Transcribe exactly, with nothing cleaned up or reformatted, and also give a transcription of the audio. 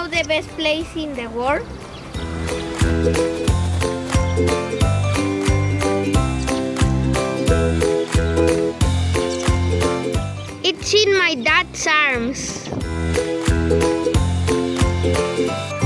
the best place in the world? It's in my dad's arms.